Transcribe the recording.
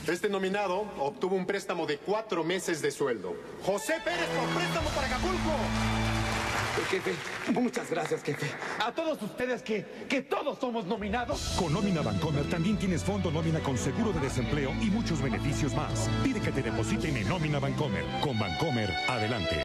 Este nominado obtuvo un préstamo de 4 meses de sueldo. José Pérez por préstamo para Acapulco. Jefe, muchas gracias, jefe. A todos ustedes que todos somos nominados. Con Nómina Bancomer también tienes fondo nómina con seguro de desempleo y muchos beneficios más. Pide que te depositen en Nómina Bancomer. Con Bancomer, adelante.